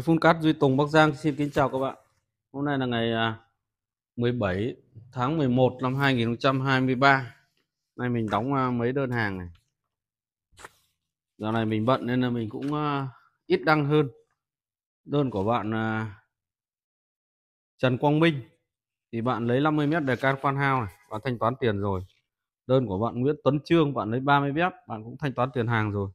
Với Phun Cát Duy Tùng Bắc Giang xin kính chào các bạn. Hôm nay là ngày 17 tháng 11 năm 2023. Nay mình đóng mấy đơn hàng này. Giờ này mình bận nên là mình cũng ít đăng hơn. Đơn của bạn Trần Quang Minh thì bạn lấy 50 mét đề can khoan hao này, bạn thanh toán tiền rồi. Đơn của bạn Nguyễn Tuấn Trương, bạn lấy 30 mét, bạn cũng thanh toán tiền hàng rồi.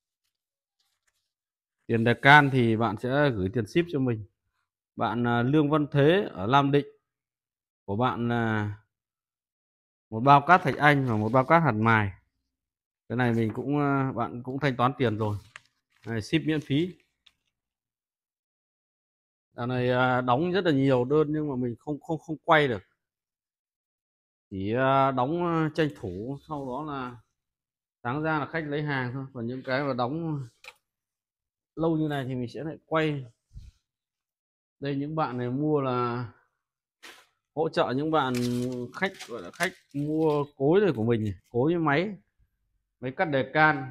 Tiền đề can thì bạn sẽ gửi tiền ship cho mình. Bạn Lương Văn Thế ở Nam Định, của bạn là một bao cát Thạch Anh và một bao cát hạt mài. Cái này mình cũng bạn cũng thanh toán tiền rồi. Này, ship miễn phí. Dạo này đóng rất là nhiều đơn nhưng mà mình không quay được. Chỉ đóng tranh thủ, sau đó là sáng ra là khách lấy hàng thôi. Còn những cái mà đóng lâu như này thì mình sẽ lại quay. Đây, những bạn này mua là hỗ trợ những bạn khách, gọi là khách mua cối này của mình, cối với máy cắt đề can.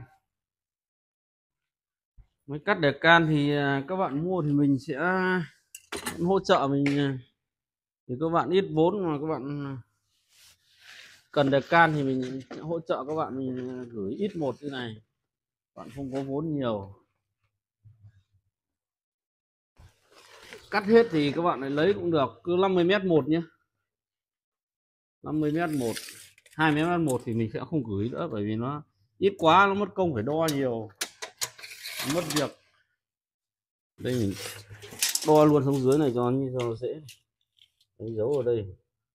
Máy cắt đề can thì các bạn mua thì mình sẽ hỗ trợ mình. Thì các bạn ít vốn mà các bạn cần đề can thì mình hỗ trợ các bạn, mình gửi ít một như này. Bạn không có vốn nhiều, cắt hết thì các bạn lại lấy cũng được, cứ 50 mét một nhé, 50 mét một, 20 mét một thì mình sẽ không gửi nữa, bởi vì nó ít quá, nó mất công phải đo nhiều, mất việc. Đây mình đo luôn xuống dưới này cho nó dễ. Đánh dấu ở đây.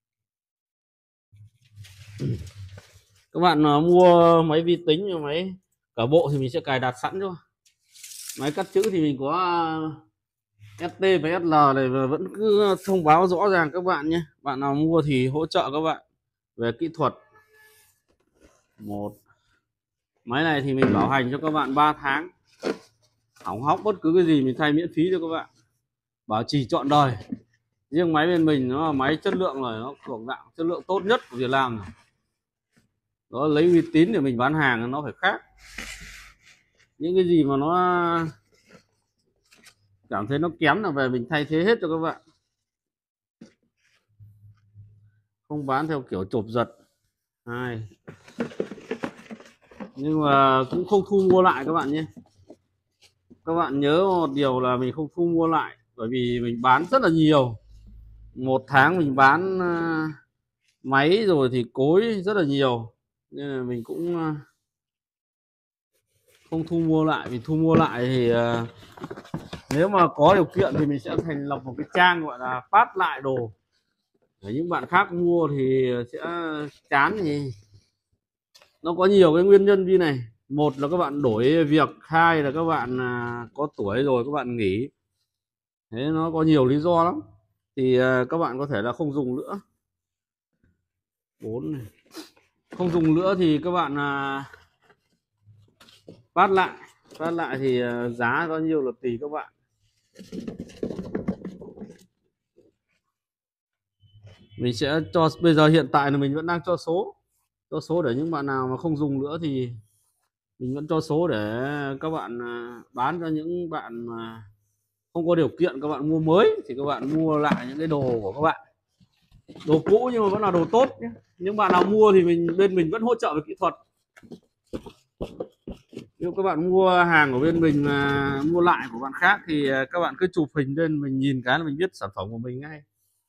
Các bạn mua máy vi tính và máy cả bộ thì mình sẽ cài đặt sẵn cho. Máy cắt chữ thì mình có ST và SL này, và vẫn cứ thông báo rõ ràng các bạn nhé. Bạn nào mua thì hỗ trợ các bạn về kỹ thuật. Một máy này thì mình bảo hành cho các bạn 3 tháng, hỏng hóc bất cứ cái gì mình thay miễn phí cho các bạn, bảo trì trọn đời. Riêng máy bên mình nó là máy chất lượng rồi, nó thuộc dạng chất lượng tốt nhất của Việt Nam rồi. Nó lấy uy tín để mình bán hàng, nó phải khác. Những cái gì mà nó cảm thấy nó kém là về mình thay thế hết cho các bạn, không bán theo kiểu chộp giật. Hai, nhưng mà cũng không thu mua lại các bạn nhé. Các bạn nhớ một điều là mình không thu mua lại, bởi vì mình bán rất là nhiều. Một tháng mình bán máy rồi thì cối rất là nhiều, nên là mình cũng không thu mua lại. Vì thu mua lại thì nếu mà có điều kiện thì mình sẽ thành lập một cái trang gọi là phát lại đồ để những bạn khác mua thì sẽ chán. Thì nó có nhiều cái nguyên nhân như này: một là các bạn đổi việc, hai là các bạn có tuổi rồi các bạn nghỉ, thế nó có nhiều lý do lắm. Thì các bạn có thể là không dùng nữa. 4 này, không dùng nữa thì các bạn phát lại thì giá bao nhiêu là tùy các bạn. Mình sẽ cho, bây giờ hiện tại là mình vẫn đang cho số để những bạn nào mà không dùng nữa thì mình vẫn cho số để các bạn bán cho những bạn mà không có điều kiện. Các bạn mua mới thì các bạn mua lại những cái đồ của các bạn, đồ cũ nhưng mà vẫn là đồ tốt nhé. Những bạn nào mua thì bên mình vẫn hỗ trợ về kỹ thuật. Nếu các bạn mua hàng của bên mình mà mua lại của bạn khác thì các bạn cứ chụp hình lên, mình nhìn cái là mình biết sản phẩm của mình ngay.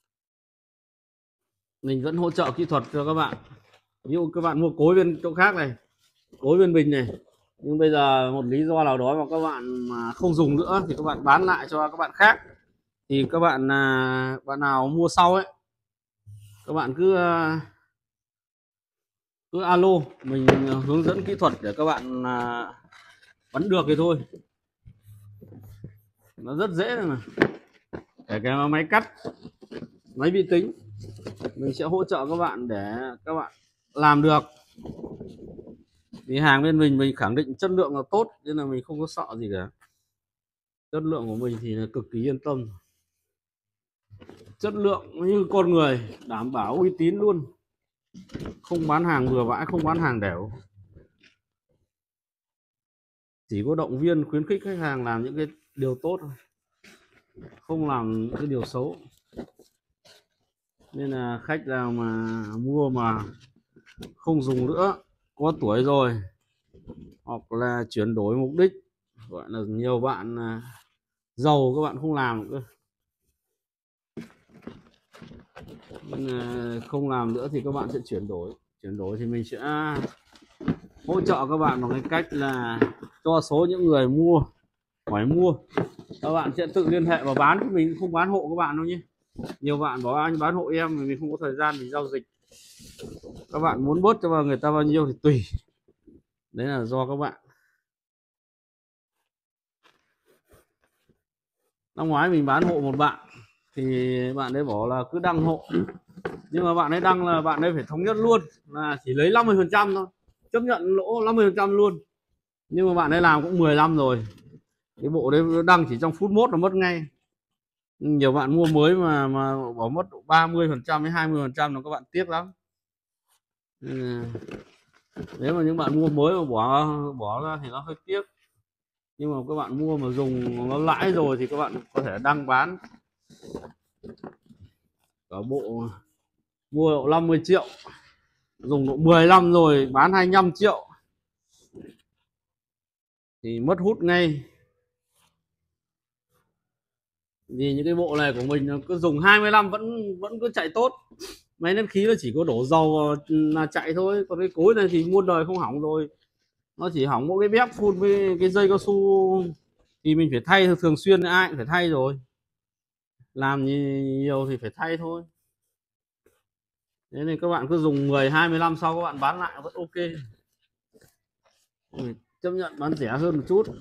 Mình vẫn hỗ trợ kỹ thuật cho các bạn. Ví dụ các bạn mua cối bên chỗ khác này, cối bên mình này, nhưng bây giờ một lý do nào đó mà các bạn mà không dùng nữa thì các bạn bán lại cho các bạn khác. Thì các bạn bạn nào mua sau ấy, các bạn cứ alo mình, hướng dẫn kỹ thuật để các bạn bắn được thì thôi. Nó rất dễ rồi mà. Kể cả máy cắt, máy vi tính, mình sẽ hỗ trợ các bạn để các bạn làm được. Vì hàng bên mình khẳng định chất lượng là tốt nên là mình không có sợ gì cả. Chất lượng của mình thì là cực kỳ yên tâm. Chất lượng như con người, đảm bảo uy tín luôn. Không bán hàng bừa bãi, không bán hàng đẻo. Chỉ có động viên khuyến khích khách hàng làm những cái điều tốt thôi. không làm cái điều xấu. Nên là khách nào mà mua mà không dùng nữa, có tuổi rồi hoặc là chuyển đổi mục đích, gọi là nhiều bạn giàu các bạn không làm nữa, nên là không làm nữa thì các bạn sẽ chuyển đổi thì mình sẽ hỗ trợ các bạn bằng cái cách là cho số những người mua hỏi mua, các bạn sẽ tự liên hệ và bán, mình không bán hộ các bạn đâu nhé. Nhiều bạn bảo anh bán hộ em, mình không có thời gian mình giao dịch. Các bạn muốn bớt cho người ta bao nhiêu thì tùy, đấy là do các bạn. Năm ngoái mình bán hộ một bạn thì bạn ấy bảo là cứ đăng hộ, nhưng mà bạn ấy đăng là bạn ấy phải thống nhất luôn là chỉ lấy 50% thôi, chấp nhận lỗ 50% luôn. Nhưng mà bạn ấy làm cũng 10 năm rồi, cái bộ đấy đăng chỉ trong phút mốt là mất ngay. Nhiều bạn mua mới mà bỏ mất 30% đến 20% là các bạn tiếc lắm. Nếu mà những bạn mua mới mà bỏ ra thì nó hơi tiếc, nhưng mà các bạn mua mà dùng nó lãi rồi thì các bạn có thể đăng bán. Cả bộ mua độ 50 triệu, dùng độ 10 năm rồi bán 25 triệu thì mất hút ngay. Vì những cái bộ này của mình cứ dùng 20 năm vẫn cứ chạy tốt. Máy nén khí nó chỉ có đổ dầu là chạy thôi, còn cái cối này thì muôn đời không hỏng rồi. Nó chỉ hỏng mỗi cái bếp phun với cái dây cao su thì mình phải thay thường xuyên, ai cũng phải thay rồi, làm nhiều thì phải thay thôi. Thế nên các bạn cứ dùng 10-20 năm sau các bạn bán lại vẫn ok, chấp nhận bán rẻ hơn một chút.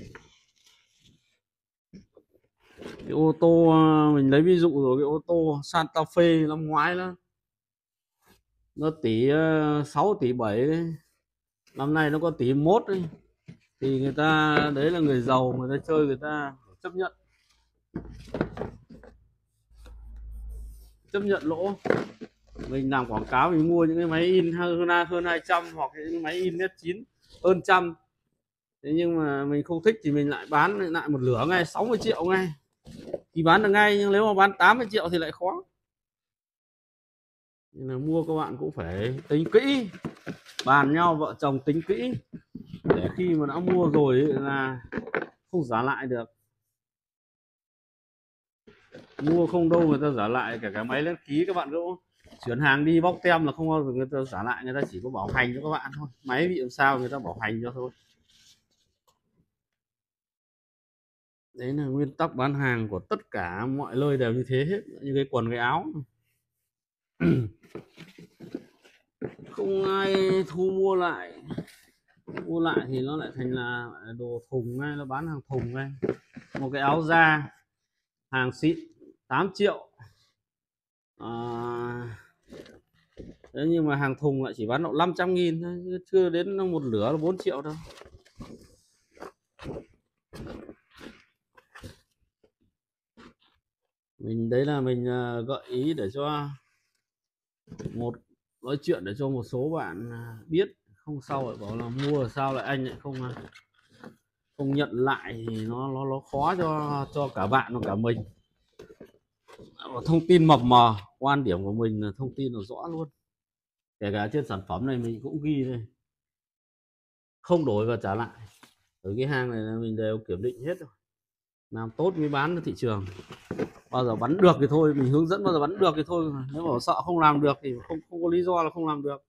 Cái ô tô mình lấy ví dụ rồi, cái ô tô Santa Fe năm ngoái nó tỷ 6 tỷ 7 đấy. Năm nay nó có tỷ 1 đấy. Thì người ta đấy là người giàu, người ta chơi, người ta chấp nhận lỗ. Mình làm quảng cáo mình mua những cái máy in hơn 200 hoặc những máy in S9 hơn trăm, thế nhưng mà mình không thích thì mình lại bán lại một lửa ngay 60 triệu ngay thì bán được ngay, nhưng nếu mà bán 80 triệu thì lại khó. Nên là mua các bạn cũng phải tính kỹ, bàn nhau vợ chồng tính kỹ để khi mà đã mua rồi là không giả lại được. Mua không đâu người ta giả lại, cả cái máy lên ký các bạn cũng chuyển hàng đi bóc tem là không bao giờ người ta giả lại, người ta chỉ có bảo hành cho các bạn thôi, máy bị làm sao người ta bảo hành cho thôi. Đấy là nguyên tắc bán hàng của tất cả mọi nơi đều như thế hết, như cái quần cái áo. Không ai thu mua lại thì nó lại thành là đồ thùng ngay, nó bán hàng thùng ngay. Một cái áo da hàng xịn 8 triệu thế nhưng mà hàng thùng lại chỉ bán độ 500.000 thôi, chưa đến một lửa là 4 triệu đâu. Đấy là mình gợi ý để cho nói chuyện để cho một số bạn biết, không sau lại bảo là mua sao lại anh lại không nhận lại thì nó khó cho cả bạn và cả mình. Thông tin mập mờ, quan điểm của mình là thông tin là rõ luôn, kể cả trên sản phẩm này mình cũng ghi đây, không đổi và trả lại. Ở cái hàng này là mình đều kiểm định hết rồi, làm tốt mới bán ra thị trường. Bao giờ bắn được thì thôi, mình hướng dẫn bao giờ bắn được thì thôi, nếu mà sợ không làm được thì không có lý do là không làm được.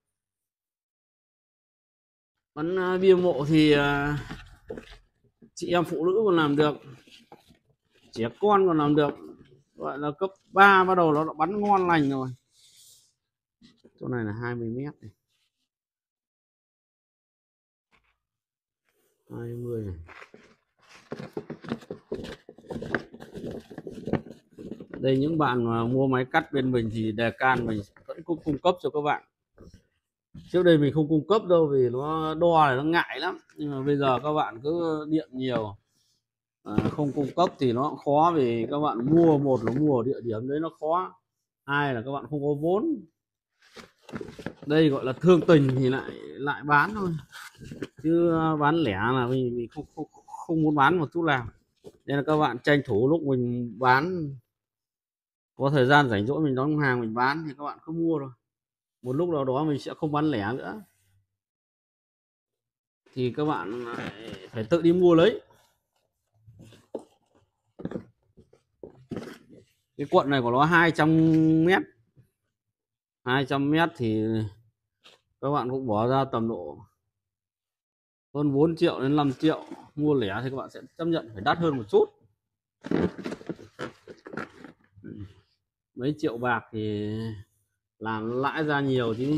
Bắn bia mộ thì chị em phụ nữ còn làm được, trẻ con còn làm được, gọi là cấp 3 bắt đầu nó đã bắn ngon lành rồi. Chỗ này là 20 mét này, 20 này. Đây những bạn mà mua máy cắt bên mình thì đề can mình vẫn cung cấp cho các bạn. Trước đây mình không cung cấp đâu vì nó đo này nó ngại lắm, nhưng mà bây giờ các bạn cứ điện nhiều không cung cấp thì nó cũng khó, vì các bạn mua, một là mua ở địa điểm đấy nó khó, hai là các bạn không có vốn. Đây gọi là thương tình thì lại bán thôi, chứ bán lẻ là mình không muốn bán một chút nào. nên là các bạn tranh thủ lúc mình bán, có thời gian rảnh rỗi mình đóng hàng mình bán thì các bạn cứ mua rồi, một lúc nào đó mình sẽ không bán lẻ nữa thì các bạn phải tự đi mua lấy. Cái cuộn này của nó 200 mét, 200 mét thì các bạn cũng bỏ ra tầm độ hơn 4 triệu đến 5 triệu. Mua lẻ thì các bạn sẽ chấp nhận phải đắt hơn một chút, mấy triệu bạc thì làm lãi ra nhiều chứ.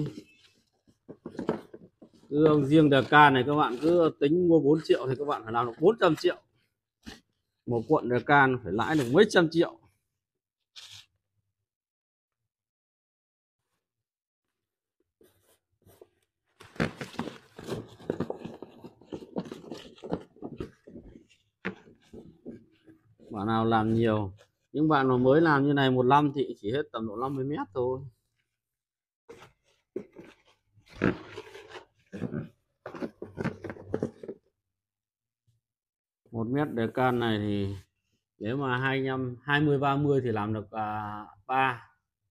Riêng đờ can này các bạn cứ tính mua 4 triệu thì các bạn phải làm được 400 triệu. Một cuộn đờ can phải lãi được mấy trăm triệu. Bạn nào làm nhiều, những bạn mà mới làm như này một năm thì chỉ hết tầm độ 50 mét thôi. Một mét đề can này thì nếu mà 25 20 30 thì làm được ba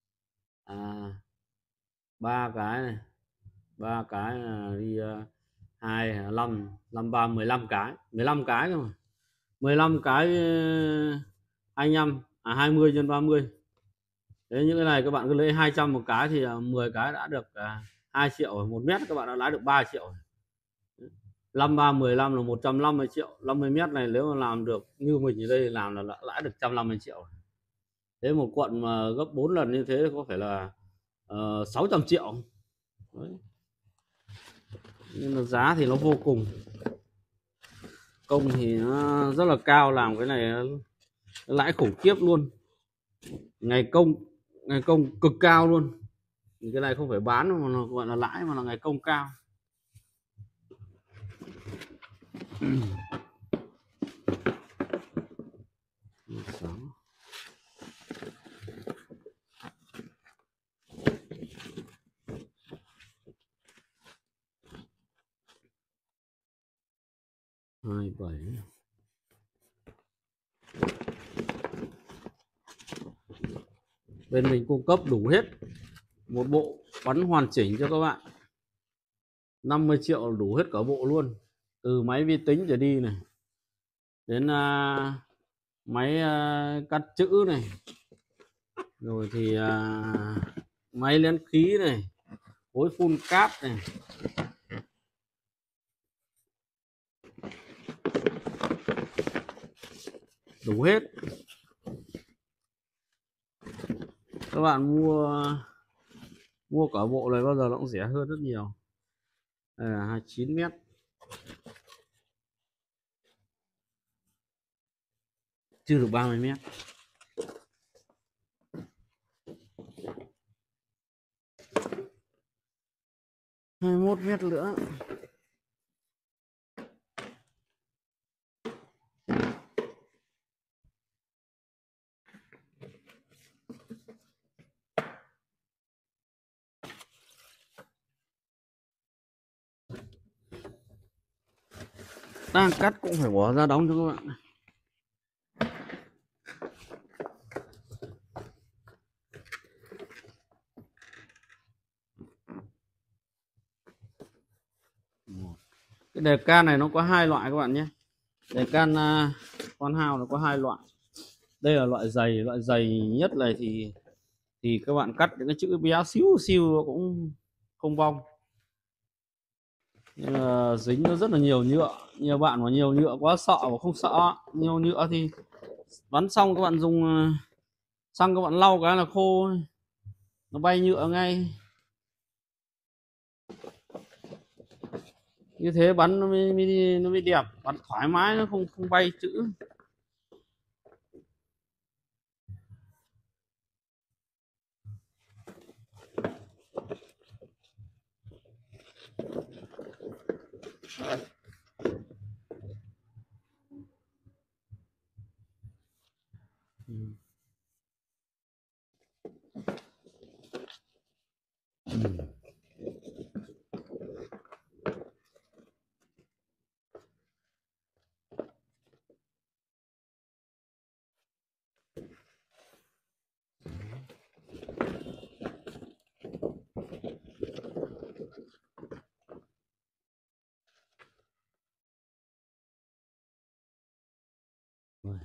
ba cái này, ba cái đi 2 5 5 3 15 cái, 15 cái cơ mà. 15 cái 25 20 nhân 30. Thế những cái này các bạn cứ lấy 200 một cái thì 10 cái đã được 2 triệu rồi. 1 mét các bạn đã lãi được 3 triệu. 5 3 15 là 150 triệu. 50 mét này nếu mà làm được như mình ở đây làm là lãi được 150 triệu. Thế một cuộn mà gấp 4 lần như thế có phải là 600 triệu. Đấy. Nhưng mà giá thì nó vô cùng, công thì nó rất là cao, làm cái này lãi khủng khiếp luôn. Ngày công cực cao luôn. Cái này không phải bán mà nó gọi là lãi mà là ngày công cao. Hai bảy, bên mình cung cấp đủ hết một bộ bắn hoàn chỉnh cho các bạn, 50 triệu đủ hết cả bộ luôn, từ máy vi tính trở đi này đến máy cắt chữ này, rồi thì máy lén khí này, phối phun cáp này, đủ hết. Các bạn mua cả bộ này bao giờ nó cũng rẻ hơn rất nhiều. Đây là 29 mét, chưa được 30 mét. Hai 21 mét nữa. Đang cắt cũng phải bỏ ra đóng cho các bạn. Cái đề can này nó có hai loại các bạn nhé. Đề can con hao nó có hai loại. Đây là loại dày nhất này thì các bạn cắt những cái chữ bé xíu xíu nó cũng không bong. Nhưng mà dính nó rất là nhiều nhựa. Nhiều bạn mà nhiều nhựa quá sợ và không sợ. Nhiều nhựa thì bắn xong các bạn dùng xăng các bạn lau cái là khô, nó bay nhựa ngay. Như thế bắn nó mới đẹp, bắn thoải mái, nó không bay chữ. rồi.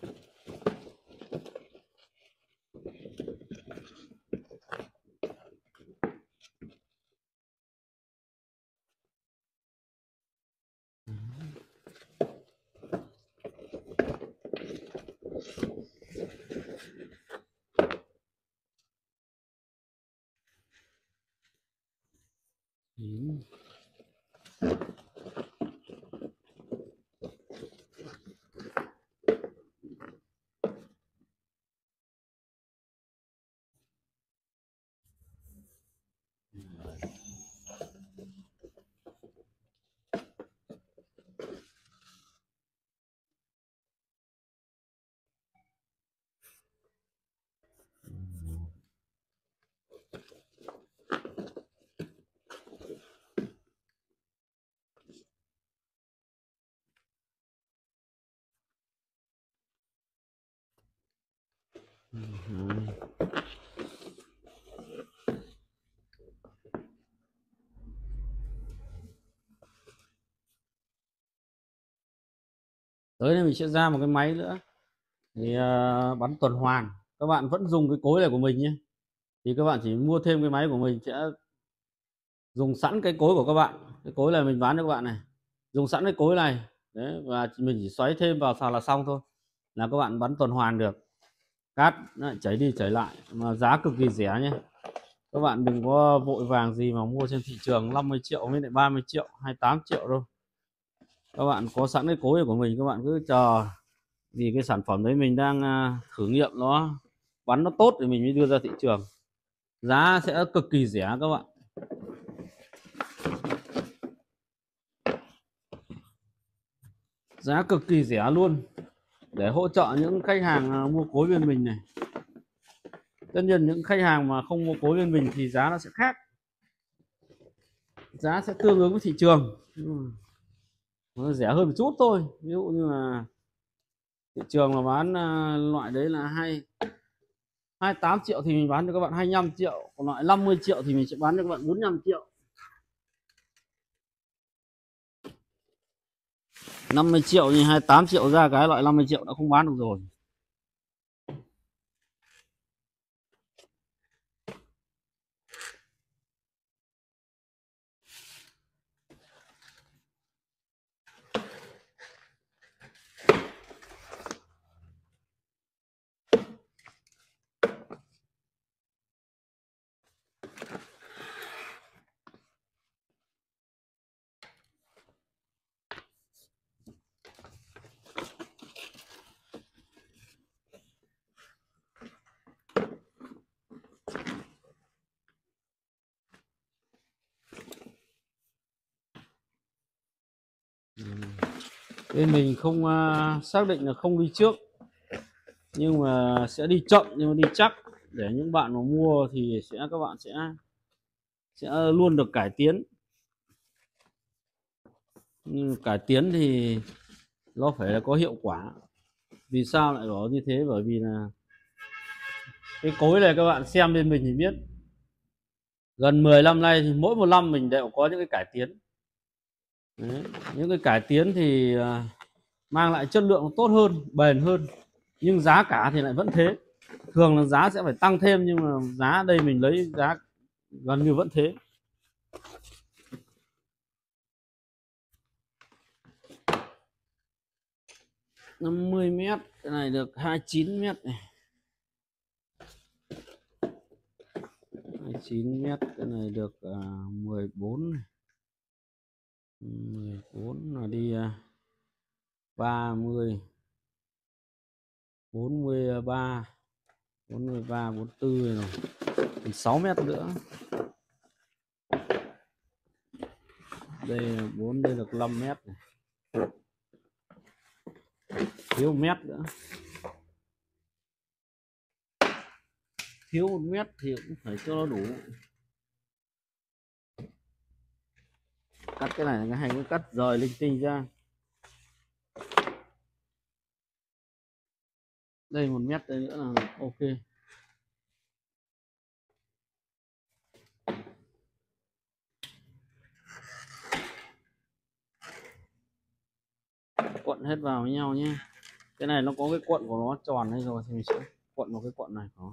Tới đây mình sẽ ra một cái máy nữa thì bắn tuần hoàn. Các bạn vẫn dùng cái cối này của mình nhé, thì các bạn chỉ mua thêm cái máy của mình, sẽ dùng sẵn cái cối của các bạn. Cái cối này mình bán cho các bạn này, dùng sẵn cái cối này đấy, và mình chỉ xoáy thêm vào sào là xong thôi, là các bạn bắn tuần hoàn được. Cát chảy đi chảy lại, mà giá cực kỳ rẻ nhé. Các bạn đừng có vội vàng gì mà mua trên thị trường 50 triệu với lại 30 triệu 28 triệu đâu. Các bạn có sẵn cái cối của mình, các bạn cứ chờ, vì cái sản phẩm đấy mình đang thử nghiệm nó bắn nó tốt thì mình mới đưa ra thị trường. Giá sẽ cực kỳ rẻ các bạn. Giá cực kỳ rẻ luôn, để hỗ trợ những khách hàng mua cối bên mình này. Tất nhiên những khách hàng mà không mua cối bên mình thì giá nó sẽ khác, giá sẽ tương ứng với thị trường, nó rẻ hơn một chút thôi. Ví dụ như là thị trường mà bán loại đấy là 28 triệu thì mình bán cho các bạn 25 triệu, còn loại 50 triệu thì mình sẽ bán cho các bạn 45 triệu. 50 triệu thì 28 triệu ra cái loại 50 triệu đã không bán được rồi. Bên mình không xác định là không đi trước, nhưng mà sẽ đi chậm nhưng mà đi chắc, để những bạn mà mua thì các bạn sẽ luôn được cải tiến. Nhưng cải tiến thì nó phải là có hiệu quả. Vì sao lại bảo như thế? Bởi vì là cái cối này các bạn xem bên mình thì biết, gần 10 năm nay thì mỗi một năm mình đều có những cái cải tiến. Đấy, những cái cải tiến thì mang lại chất lượng tốt hơn, bền hơn, nhưng giá cả thì lại vẫn thế. Thường là giá sẽ phải tăng thêm, nhưng mà giá đây mình lấy giá gần như vẫn thế. Năm 50m, cái này được 29m này. 29m, cái này được 14 này. 14 là đi 30, 43, 43, 44 rồi. Còn 6m nữa. Đây là 4, đây được 5m này. Thiếu 1 mét nữa. Thiếu 1 mét thì cũng phải cho nó đủ. Cắt cái này là hay có cắt rời linh tinh ra. Đây 1 mét đây nữa là ok. Cuộn hết vào với nhau nhé. Cái này nó có cái cuộn của nó tròn hay rồi thì mình sẽ cuộn vào cái cuộn này có.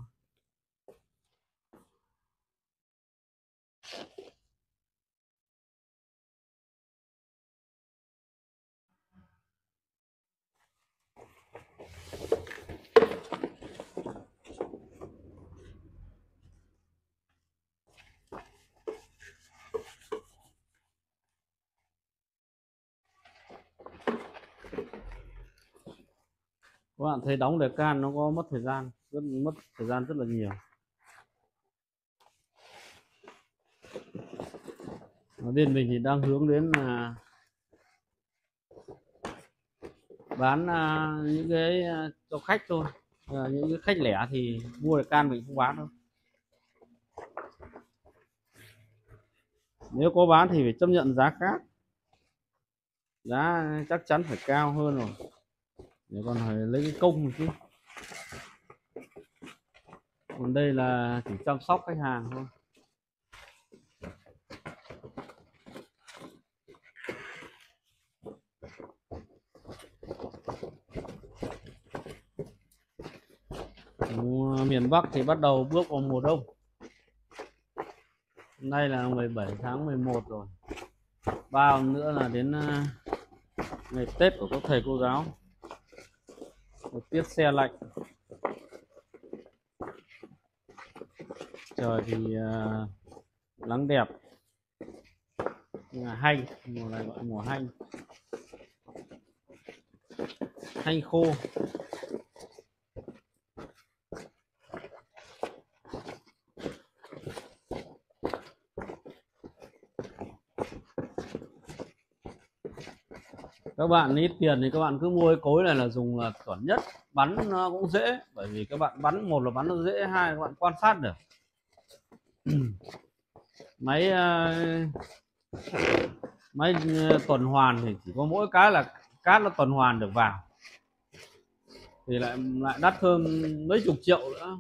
Các bạn thấy đóng đề can nó có mất thời gian, mất thời gian rất là nhiều. Bên mình thì đang hướng đến là bán những cái cho khách thôi. Những cái khách lẻ thì mua đề can mình không bán đâu. Nếu có bán thì phải chấp nhận giá khác, giá chắc chắn phải cao hơn rồi, để còn phải lấy cái công một chứ. Còn đây là chỉ chăm sóc khách hàng thôi. Miền Bắc thì bắt đầu bước vào mùa đông. Hôm nay là 17 tháng 11 rồi, 3 hôm nữa là đến ngày Tết của các thầy cô giáo. Một tiết xe lạnh, trời thì nắng đẹp, hanh, mùa này gọi mùa hanh, hanh khô. Các bạn ít tiền thì các bạn cứ mua cái cối này là dùng là chuẩn nhất, bắn nó cũng dễ, bởi vì các bạn bắn, một là bắn nó dễ, hai các bạn quan sát được. Máy máy tuần hoàn thì chỉ có mỗi cái là cát nó tuần hoàn được vào thì lại đắt hơn mấy chục triệu nữa.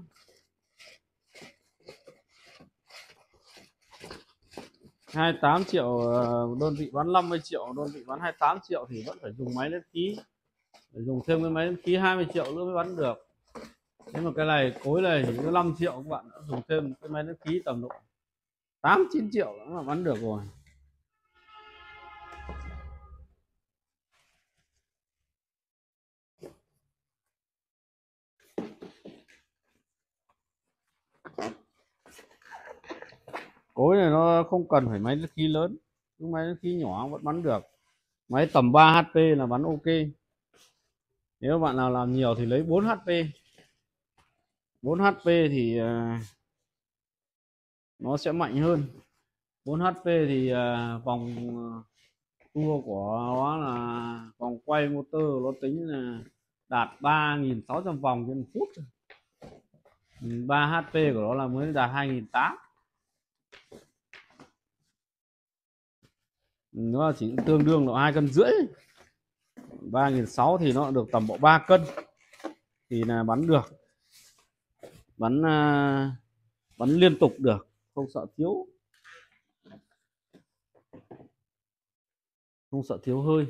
Hai 28 triệu đơn vị bán 50 triệu, đơn vị bán 28 triệu thì vẫn phải dùng máy led khí, phải dùng thêm cái máy led khí 20 triệu nữa mới bắn được. Nếu mà cái này cối này chỉ có 5 triệu, các bạn đã dùng thêm cái máy led khí tầm độ 8-9 triệu nữa là bắn được rồi. Cối này nó không cần phải máy led khí lớn, cái máy led khí nhỏ vẫn bắn được. Máy tầm 3 HP là bắn ok. Nếu bạn nào làm nhiều thì lấy 4 HP. 4 HP thì nó sẽ mạnh hơn. 4 HP thì vòng tua của nó là vòng quay motor nó tính là đạt 3.600 vòng trên phút. 3 HP của nó là mới đạt 2.800. Nó chỉ tương đương độ 2,5 cân. 3.600 thì nó được tầm bộ 3 cân thì là bắn được, bắn liên tục được, không sợ thiếu, không sợ thiếu hơi.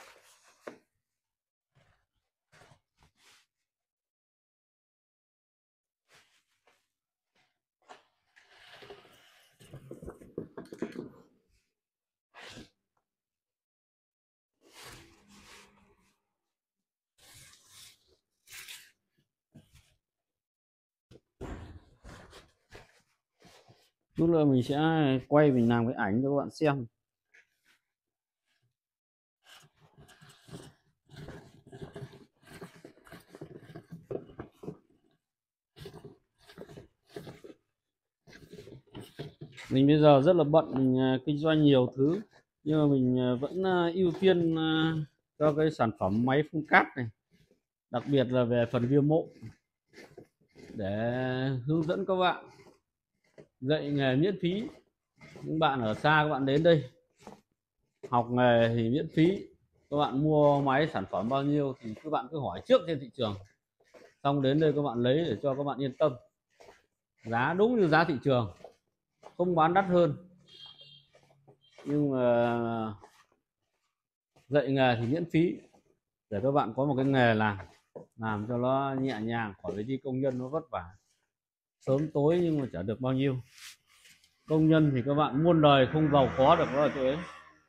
Lúc nữa mình sẽ quay, mình làm cái ảnh cho các bạn xem. Mình bây giờ rất là bận, mình kinh doanh nhiều thứ, nhưng mà mình vẫn ưu tiên cho cái sản phẩm máy phun cát này, đặc biệt là về phần bia mộ, để hướng dẫn các bạn, dạy nghề miễn phí. Những bạn ở xa các bạn đến đây học nghề thì miễn phí. Các bạn mua máy sản phẩm bao nhiêu thì các bạn cứ hỏi trước trên thị trường, xong đến đây các bạn lấy để cho các bạn yên tâm, giá đúng như giá thị trường, không bán đắt hơn. Nhưng mà dạy nghề thì miễn phí, để các bạn có một cái nghề làm. làm cho nó nhẹ nhàng, khỏi phải đi công nhân nó vất vả sớm tối nhưng mà chả được bao nhiêu. Công nhân thì các bạn muôn đời không giàu có được, đó là chỗ ấy.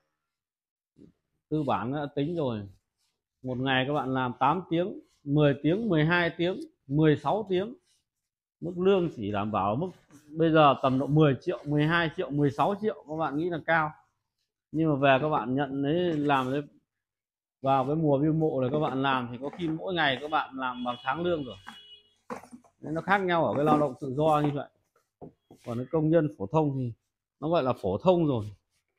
Tư bản đã tính rồi, một ngày các bạn làm 8 tiếng, 10 tiếng, 12 tiếng, 16 tiếng, mức lương chỉ đảm bảo mức bây giờ tầm độ 10 triệu, 12 triệu, 16 triệu các bạn nghĩ là cao. Nhưng mà về các bạn nhận đấy, làm đấy, vào cái mùa biêu mộ này các bạn làm thì có khi mỗi ngày các bạn làm bằng tháng lương rồi. Nên nó khác nhau ở cái lao động tự do như vậy. Còn cái công nhân phổ thông thì nó gọi là phổ thông rồi.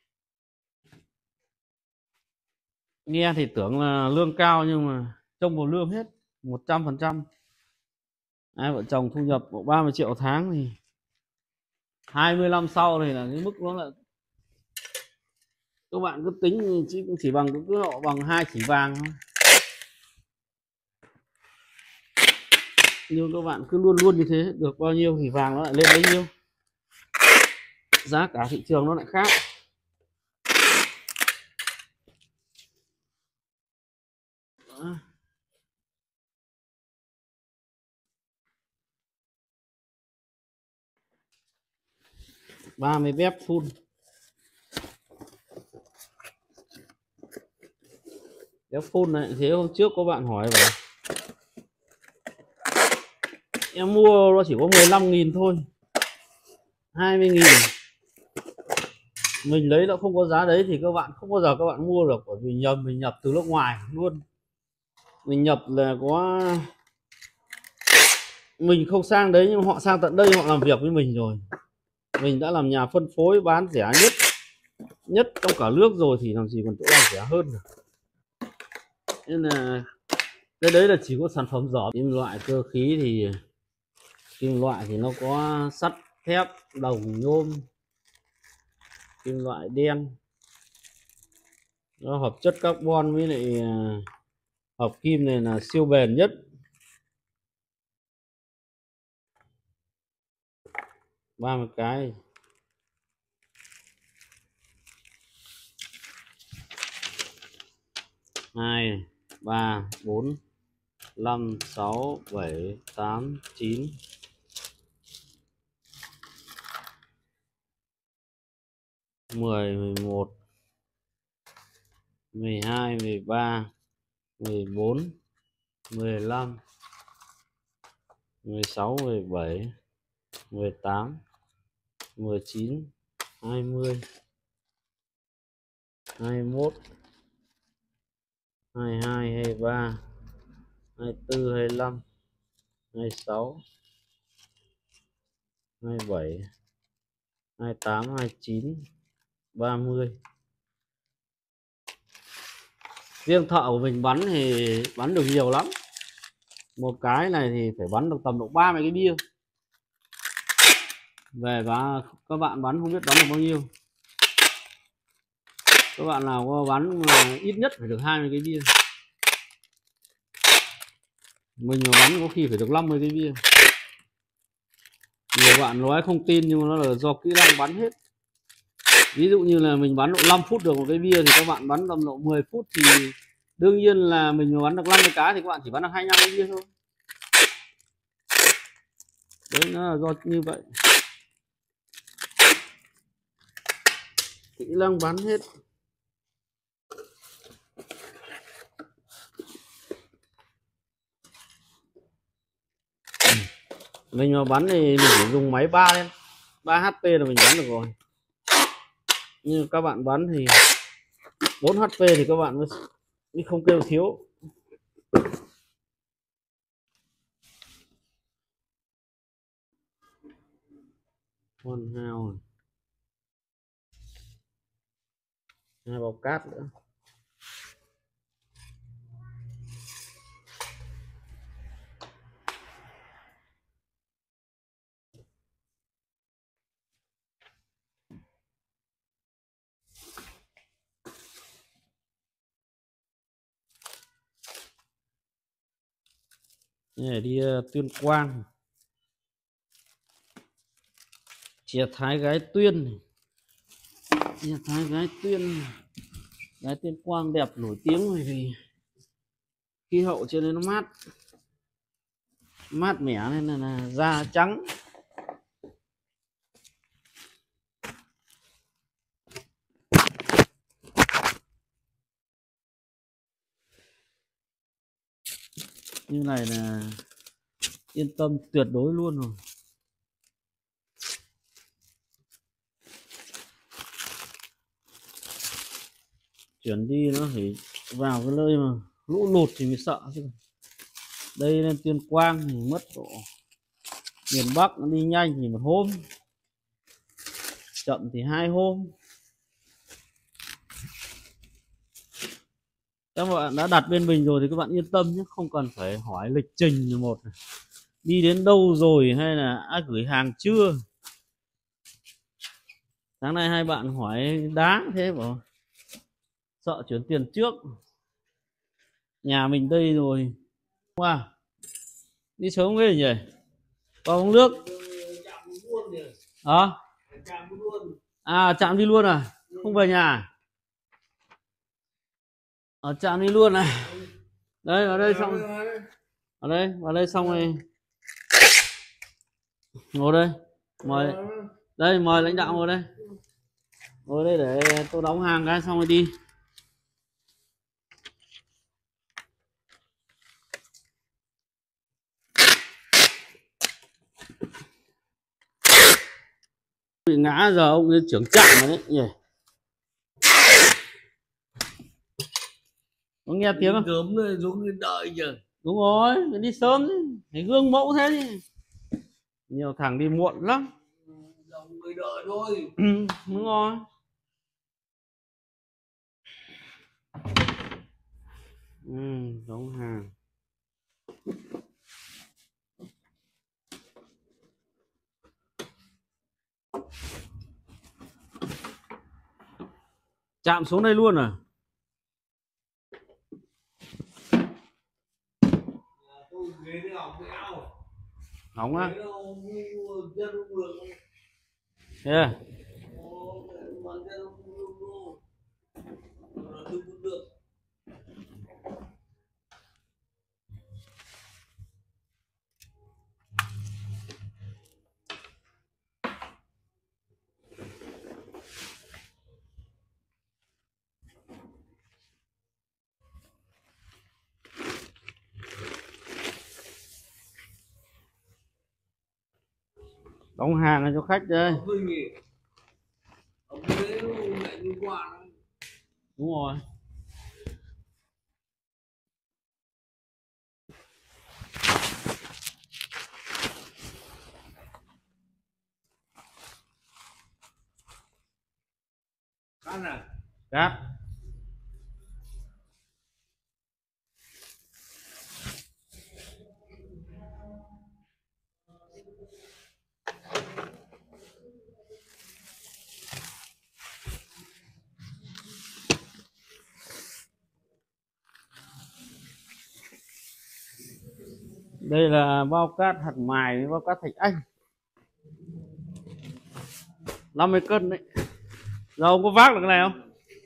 Nghe thì tưởng là lương cao nhưng mà trông vào lương hết 100%. Hai vợ chồng thu nhập 30 triệu tháng thì 20 năm sau thì là cái mức nó là các bạn cứ tính chỉ bằng cứ họ bằng 2 chỉ vàng thôi. Nhưng các bạn cứ luôn luôn như thế, được bao nhiêu thì vàng nó lại lên bấy nhiêu, giá cả thị trường nó lại khác. Đó. Ba mươi bếp phun. Bếp phun này thế hôm trước có bạn hỏi vậy, em mua nó chỉ có 15.000 thôi, 20.000 mình lấy nó không có giá đấy thì các bạn không bao giờ các bạn mua được, bởi vì mình nhập từ nước ngoài luôn. Mình nhập là có, mình không sang đấy nhưng họ sang tận đây họ làm việc với mình rồi, mình đã làm nhà phân phối bán rẻ nhất trong cả nước rồi thì làm gì còn chỗ nào rẻ hơn được. Nên là cái đấy là chỉ có sản phẩm giỏ. Kim loại cơ khí thì kim loại thì nó có sắt, thép, đồng, nhôm, kim loại đen, nó hợp chất carbon với lại hợp kim này là siêu bền nhất. Ba mươi cái, 2, 3, 4, 5, 6, 7, 8, 9, 10, 11, 12, 13, 14, 15, 16, 17, 18, 19, 20, 21, 22, 23, 24, 25, 26, 27, 28, 29, 30. Riêng thợ của mình bắn thì bắn được nhiều lắm. Một cái này thì phải bắn được tầm độ 30 cái bia. Về và các bạn bắn không biết bắn được bao nhiêu. Các bạn nào có bắn mà ít nhất phải được 20 cái bia. Mình mà bắn có khi phải được 50 cái bia. Nhiều bạn nói không tin nhưng mà nó là do kỹ năng bắn hết. Ví dụ như là mình bắn độ 5 phút được một cái bia thì các bạn bắn tầm độ 10 phút thì đương nhiên là mình mà bắn được 50 cái thì các bạn chỉ bắn được 25 cái bia thôi. Đấy, nó là do như vậy. Kỹ năng bắn hết. Mình mà bắn thì mình chỉ dùng máy 3 lên 3 HP là mình bắn được rồi. Nhưng các bạn bắn thì 4 HP thì các bạn mới không kêu thiếu. Con hao 2 bao cát nữa. Này đi Tuyên Quang, chè Thái gái Tuyên, chè Thái gái Tuyên, gái Tuyên Quang đẹp nổi tiếng rồi thì khí hậu trên đây nó mát mẻ nên là da trắng. Như này là yên tâm tuyệt đối luôn rồi. Chuyển đi nó phải vào cái nơi mà lũ lụt thì mới sợ chứ. Đây lên Tuyên Quang thì mất độ, miền Bắc nó đi nhanh thì 1 hôm, chậm thì 2 hôm. Các bạn đã đặt bên mình rồi thì các bạn yên tâm nhé, không cần phải hỏi lịch trình một đi đến đâu rồi hay là đã gửi hàng chưa. Sáng nay 2 bạn hỏi đáng thế, bảo sợ chuyển tiền trước. Nhà mình đây rồi. Wow, đi sớm ghê nhỉ. Có uống nước hả? À chạm đi luôn à, không về nhà ở trạm đi luôn này. Đây vào đây xong, ở đây vào đây xong rồi ngồi đây, mời đây, mời lãnh đạo ngồi đây, ngồi đây để tôi đóng hàng cái xong rồi đi. Bị ngã giờ ông ấy trưởng trạm rồi đấy nhỉ. Có nghe tiếng không? Sớm rồi xuống đợi chứ. Đúng rồi, phải đi sớm chứ, phải gương mẫu thế chứ. Nhiều thằng đi muộn lắm. Người đợi thôi. Đúng rồi. Đóng hàng. Chạm xuống đây luôn à? Nóng á? Thế à? Đóng hàng cho khách đây. Đúng rồi. Cắt à? Cắt. Đây là bao cát hạt mài với bao cát Thạch Anh, 50 cân đấy. Giờ ông có vác được cái này không?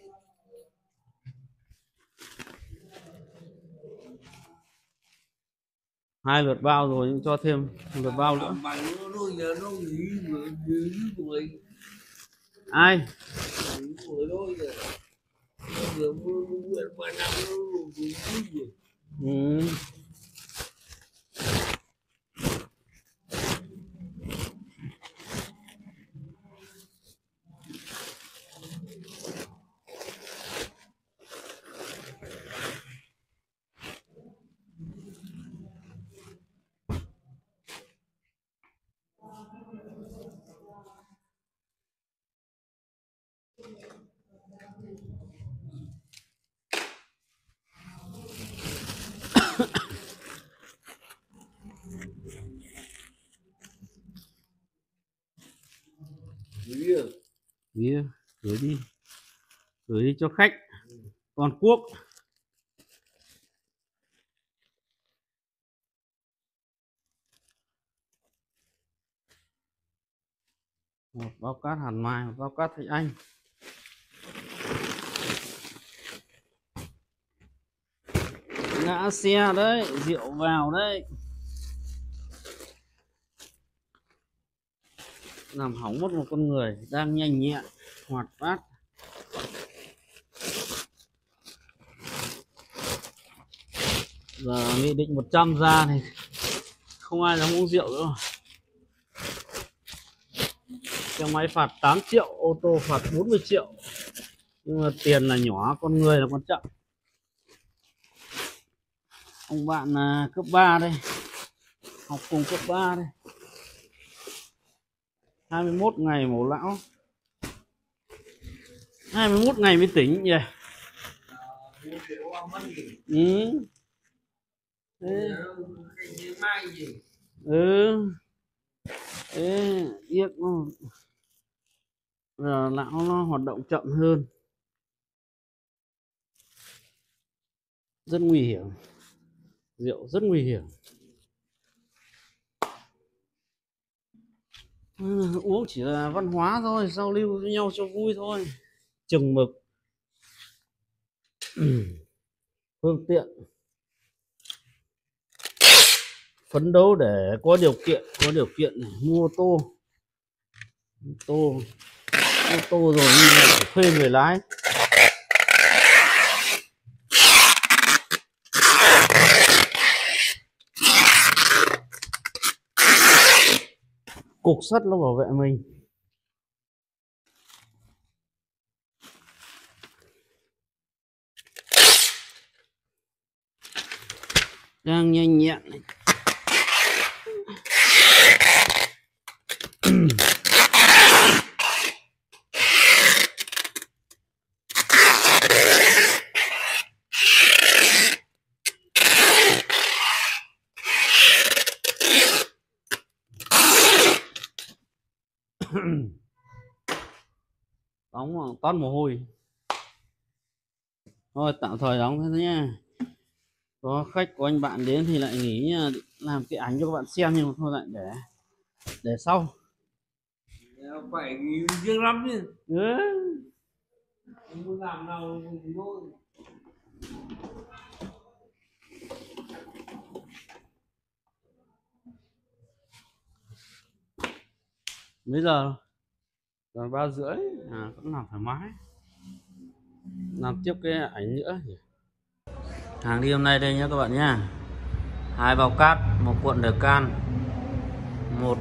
2 lượt bao rồi nhưng cho thêm 1 lượt bao nữa. Ai? Gửi đi cho khách toàn quốc. Một bao cát hạt mài, một bao cát Thạch Anh. Ngã xe đấy, rượu vào đấy. Làm hỏng mất một con người đang nhanh nhẹn, hoạt bát. Giờ nghị định 100 ra thì không ai dám uống rượu nữa. Xe máy phạt 8 triệu, ô tô phạt 40 triệu. Nhưng mà tiền là nhỏ, con người là quan trọng. Ông bạn cấp 3 đây, học cùng cấp 3 đây. 21 ngày mổ lão, 21 ngày mới tỉnh nhỉ. Yếc giờ lão nó hoạt động chậm hơn, rất nguy hiểm. Rượu rất nguy hiểm. Uống chỉ là văn hóa thôi, giao lưu với nhau cho vui thôi, chừng mực. Phương tiện phấn đấu để có điều kiện này, mua ô tô rồi nhưng mà phải thuê người lái. Cục sắt nó bảo vệ mình. Đang nhanh nhẹn này. Đóng toát mồ hôi. Thôi tạm thời đóng thế nhá. Có khách của anh bạn đến thì lại nghỉ làm cái ảnh cho các bạn xem, nhưng mà thôi lại để sau. Phải riêng lắm chứ. Không muốn làm nào thôi. Bây giờ là 3:30, vẫn làm thoải mái. Làm tiếp cái ảnh nữa. Hàng đi hôm nay đây nhé các bạn nhé. 2 bao cát, 1 cuộn đề can, 1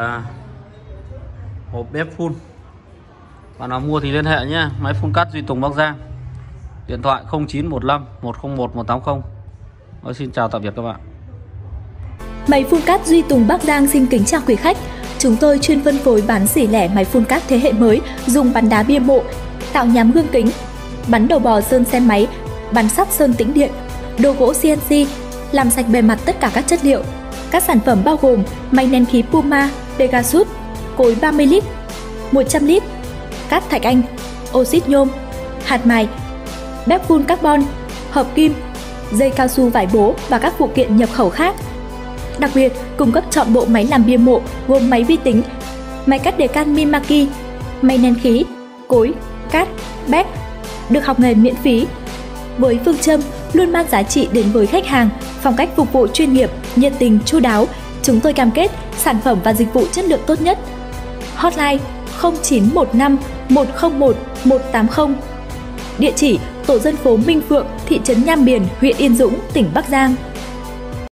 hộp bếp phun. Bạn nào mua thì liên hệ nhé. Máy phun cát Duy Tùng Bắc Giang. Điện thoại 0915 101 180. Xin chào tạm biệt các bạn. Máy phun cát Duy Tùng Bắc Giang xin kính chào quý khách. Chúng tôi chuyên phân phối bán xỉ lẻ máy phun cát thế hệ mới, dùng bắn đá bia mộ, tạo nhám gương kính, bắn đầu bò sơn xe máy, bắn sắt sơn tĩnh điện, đồ gỗ CNC, làm sạch bề mặt tất cả các chất liệu. Các sản phẩm bao gồm máy nén khí Puma, Pegasus, cối 30 lít, 100 lít, cát thạch anh, oxit nhôm, hạt mài, bếp phun carbon, hợp kim, dây cao su vải bố và các phụ kiện nhập khẩu khác. Đặc biệt, cung cấp trọn bộ máy làm bia mộ gồm máy vi tính, máy cắt đề can Mimaki, máy nén khí, cối, cát, bét, được học nghề miễn phí. Với phương châm luôn mang giá trị đến với khách hàng, phong cách phục vụ chuyên nghiệp, nhiệt tình, chu đáo, chúng tôi cam kết sản phẩm và dịch vụ chất lượng tốt nhất. Hotline 0915 101 180. Địa chỉ: tổ dân phố Minh Phượng, thị trấn Nham Biển, huyện Yên Dũng, tỉnh Bắc Giang.